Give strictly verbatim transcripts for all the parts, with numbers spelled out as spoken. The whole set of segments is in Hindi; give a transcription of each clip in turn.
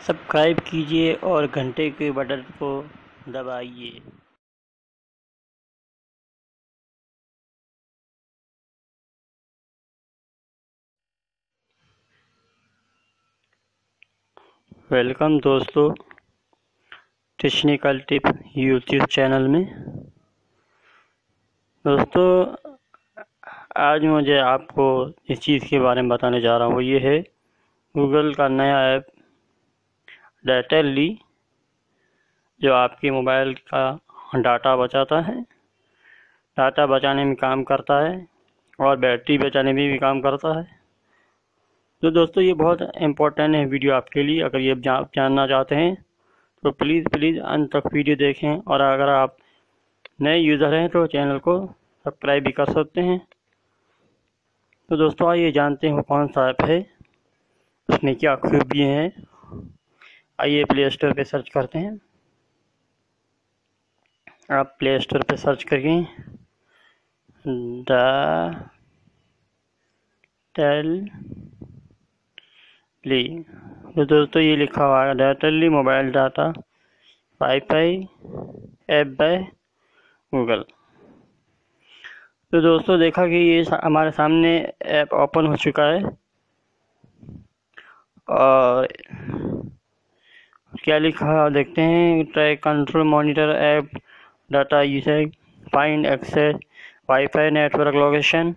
सब्सक्राइब कीजिए और घंटे के बटन को दबाइए। वेलकम दोस्तों टेक्निकल टिप यूट्यूब चैनल में। दोस्तों आज मुझे आपको इस चीज़ के बारे में बताने जा रहा हूँ, वो ये है गूगल का नया ऐप डेटली, जो आपके मोबाइल का डाटा बचाता है, डाटा बचाने में काम करता है और बैटरी बचाने में भी काम करता है। तो दोस्तों ये बहुत इम्पोर्टेंट है वीडियो आपके लिए। अगर ये आप जानना चाहते हैं तो प्लीज़ प्लीज़ अंत तक वीडियो देखें, और अगर आप नए यूज़र हैं तो चैनल को सब्सक्राइब भी कर सकते हैं। तो दोस्तों आइए जानते हैं वो कौन सा ऐप है, उसमें क्या खूबियाँ हैं। आइए प्ले स्टोर पे सर्च करते हैं। आप प्ले स्टोर पे सर्च करें द टेल ली। तो दोस्तों ये लिखा हुआ है Datally mobile data wifi app by Google. तो दोस्तों देखा कि ये हमारे सामने ऐप ओपन हो चुका है, और क्या लिखा देखते हैं। Track control monitor app data usage find access wifi network location.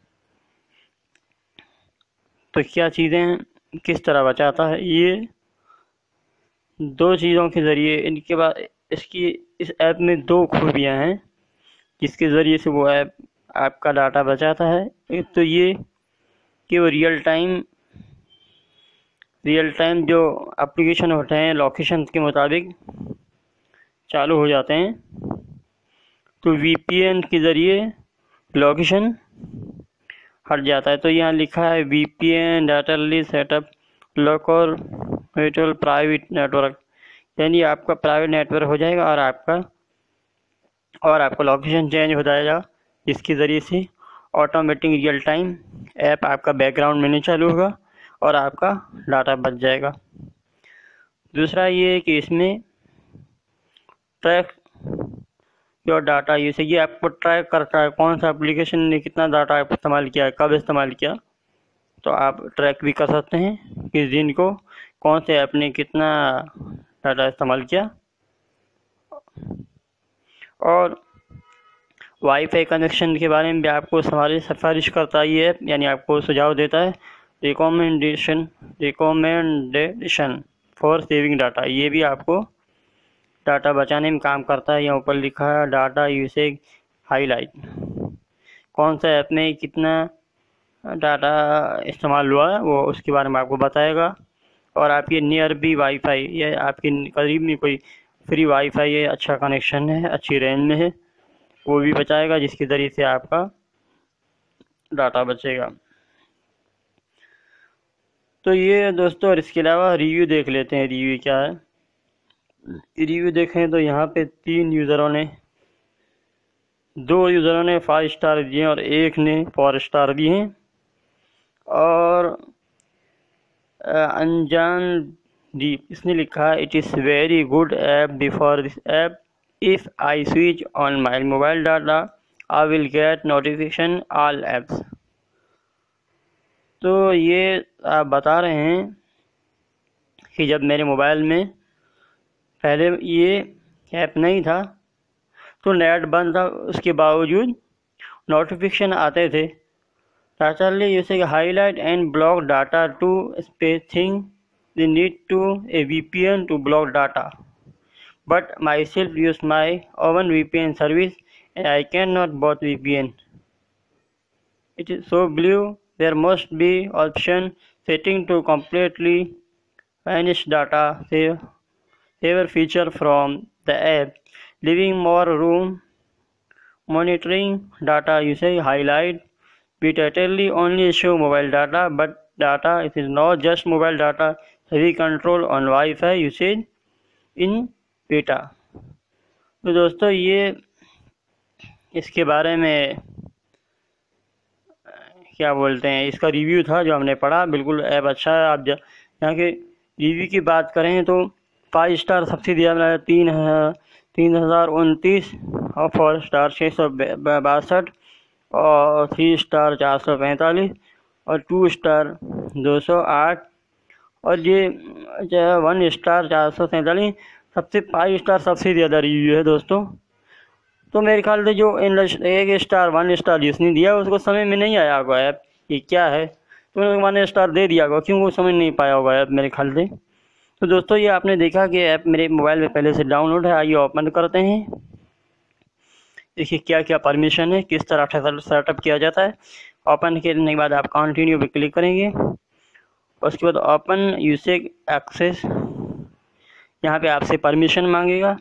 तो क्या चीज़ें किस तरह बचाता है ये, दो चीज़ों के ज़रिए। इनके बाद इसकी इस ऐप में दो खूबियाँ हैं जिसके ज़रिए से वो ऐप आपका डाटा बचाता है। एक तो ये कि वो रियल टाइम रियल टाइम जो एप्लीकेशन होते हैं लोकेशन के मुताबिक चालू हो जाते हैं। तो वीपीएन के ज़रिए लोकेशन हट जाता है। तो यहाँ लिखा है VPN data setup local virtual private network, यानी आपका प्राइवेट नेटवर्क हो जाएगा और आपका और आपका लोकेशन चेंज हो जाएगा, जिसके ज़रिए से ऑटोमेटिक रियल टाइम ऐप आपका बैकग्राउंड में नहीं चालू होगा और आपका डाटा बच जाएगा। दूसरा ये है कि इसमें ट्रैक योर डाटा यूसेज, ये आपको ट्रैक करता है कौन सा एप्लीकेशन ने कितना डाटा इस्तेमाल किया है, कब इस्तेमाल किया। तो आप ट्रैक भी कर सकते हैं किस दिन को कौन से ऐप ने कितना डाटा इस्तेमाल किया। और वाईफाई कनेक्शन के बारे में भी आपको हमारी सिफारिश करता है ये ऐप, यानी आपको सुझाव देता है recommendation recommendation for saving data. ये भी आपको डाटा बचाने में काम करता है। यहाँ ऊपर लिखा है डाटा यूसेज हाईलाइट, कौन सा ऐप में कितना डाटा इस्तेमाल हुआ है वो उसके बारे में आपको बताएगा। और आपके नियर भी वाईफाई, या आपके करीब में कोई फ्री वाईफाई है, अच्छा कनेक्शन है, अच्छी रेंज में है, वो भी बचाएगा, जिसके ज़रिए से आपका डाटा बचेगा। तो ये दोस्तों, और इसके अलावा रिव्यू देख लेते हैं। रिव्यू क्या है, रिव्यू देखें तो यहाँ पे तीन यूज़रों ने दो यूज़रों ने फाइव स्टार दिए और एक ने फोर स्टार दिए हैं। और अनजान दीप, इसने लिखा है it is very good app before this app if I switch on my mobile data I will get notification all apps. तो ये आप बता रहे हैं कि जब मेरे मोबाइल में पहले ये ऐप नहीं था तो नेट बंद था, उसके बावजूद नोटिफिकेशन आते थे। Naturally, using highlight and block data to spacing the need to a V P N to block data. But myself use my own V P N service and I cannot both V P N. It is so blue. There must be option setting to completely vanish data save saver feature from the app, leaving more room monitoring data usage highlight. We totally only show mobile data, but data it is not just mobile data. We control on Wi-Fi usage in beta. तो दोस्तों ये इसके बारे में क्या बोलते हैं, इसका रिव्यू था जो हमने पढ़ा। बिल्कुल ऐप अच्छा है। आप यहाँ के रिव्यू की बात करें तो फाइव स्टार सबसे दिया मिला है तीन तीन हज़ार उनतीस और फोर स्टार छः सौ बासठ और थ्री स्टार चार सौ पैंतालीस और टू स्टार दो सौ आठ और ये जो है वन स्टार चार सौ सैंतालीस सबसे फाइव स्टार सबसे ज़्यादा रिव्यू है दोस्तों। तो मेरे ख्याल से जो इन एक स्टार वन स्टार जिसने दिया उसको समझ में नहीं आया होगा ऐप ये क्या है, तो वन स्टार दे दिया होगा क्यों वो समझ नहीं पाया होगा ऐप मेरे ख्याल से। तो दोस्तों ये आपने देखा कि ऐप मेरे मोबाइल में पहले से डाउनलोड है। आइए ओपन करते हैं। देखिए क्या क्या परमिशन है, किस तरह से सेटअप किया जाता है। ओपन करने के बाद आप कंटिन्यू पे क्लिक करेंगे, उसके बाद ओपन यूसेज एक्सेस, यहाँ पे आपसे परमिशन मांगेगा।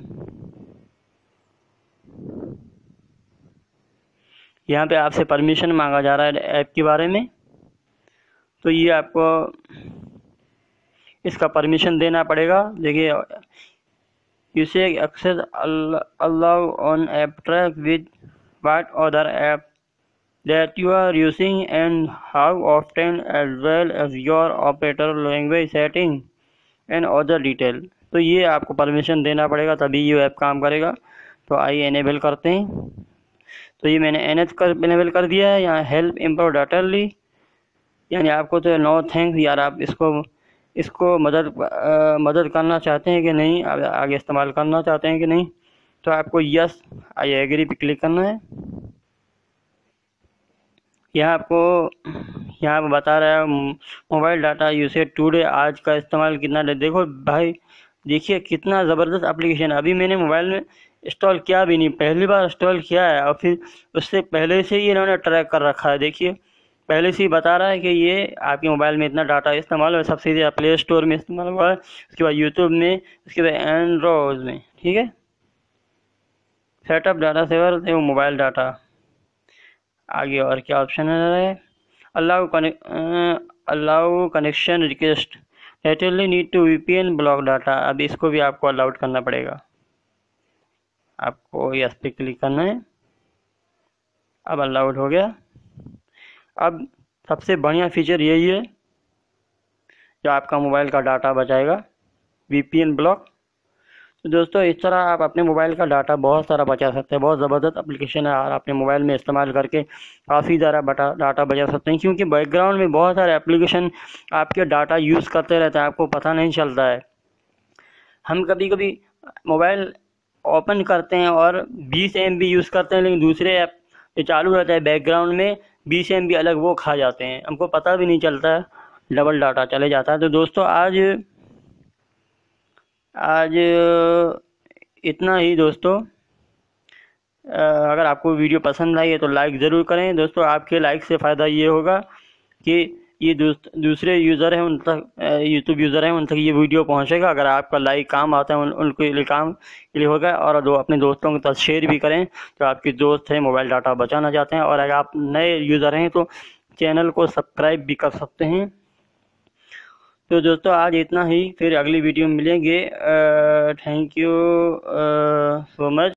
यहाँ पे आपसे परमिशन मांगा जा रहा है ऐप के बारे में, तो ये आपको इसका परमिशन देना पड़ेगा। देखिए usage access allow on app track with what other app that you are using and how often, as well as your operator language setting and other detail। तो ये आपको परमिशन देना पड़ेगा तभी ये ऐप काम करेगा। तो आइए इनेबल करते हैं। तो ये मैंने एन एच कर इनेबल कर दिया है। यहाँ हेल्प इम्प्रूव डाटा ली, यानी आपको तो नो थैंक्स यार, आप इसको इसको मदद आ, मदद करना चाहते हैं कि नहीं, आगे इस्तेमाल करना चाहते हैं कि नहीं, तो आपको यस आई एग्री पे क्लिक करना है। यहाँ आपको यहाँ पर बता रहा है मोबाइल डाटा यूसेज टुडे, आज का इस्तेमाल कितना। देखो भाई देखिए कितना ज़बरदस्त एप्लीकेशन है। अभी मैंने मोबाइल में इंस्टॉल किया भी नहीं, पहली बार इंस्टॉल किया है और फिर उससे पहले से ही इन्होंने ट्रैक कर रखा है। देखिए पहले से ही बता रहा है कि ये आपके मोबाइल में इतना डाटा इस्तेमाल हुआ है। सबसे ज़्यादा प्ले स्टोर में इस्तेमाल हुआ है, उसके बाद यूट्यूब में, उसके बाद एंड्रॉयड में। ठीक है, सेटअप डाटा सेवर से मोबाइल डाटा। आगे और क्या ऑप्शन है, अलाउ अलाउ कनेक्शन रिक्वेस्ट नेटली need to VPN block data. अब इसको भी आपको अलाउड करना पड़ेगा, आपको यस पे क्लिक करना है। अब अलाउड हो गया। अब सबसे बढ़िया फीचर यही है जो आपका मोबाइल का डाटा बचाएगा, वीपीएन ब्लॉक। तो दोस्तों इस तरह आप अपने मोबाइल का डाटा बहुत सारा बचा सकते हैं। बहुत ज़बरदस्त एप्लीकेशन है और अपने मोबाइल में इस्तेमाल करके काफ़ी ज़्यादा बटा डाटा बचा सकते हैं, क्योंकि बैकग्राउंड में बहुत सारे एप्लीकेशन आपके डाटा यूज़ करते रहते हैं, आपको पता नहीं चलता है। हम कभी कभी मोबाइल ओपन करते हैं और बीस एम बी यूज़ करते हैं, लेकिन दूसरे ऐप जो चालू रहता है बैकग्राउंड में बीस एम बी अलग वो खा जाते हैं, हमको पता भी नहीं चलता है, डबल डाटा चले जाता है। तो दोस्तों आज आज इतना ही दोस्तों। अगर आपको वीडियो पसंद आई है तो लाइक ज़रूर करें दोस्तों। आपके लाइक से फ़ायदा ये होगा कि ये दूसरे यूज़र हैं उन तक, यूट्यूब यूज़र हैं उन तक ये वीडियो पहुंचेगा। अगर आपका लाइक काम आता है उन, उनके लिए काम के लिए होगा। और दो अपने दोस्तों के साथ शेयर भी करें तो आपके दोस्त हैं मोबाइल डाटा बचाना चाहते हैं। और अगर आप नए यूज़र हैं तो चैनल को सब्सक्राइब भी कर सकते हैं। तो दोस्तों आज इतना ही, फिर अगली वीडियो में मिलेंगे। Thank you so much.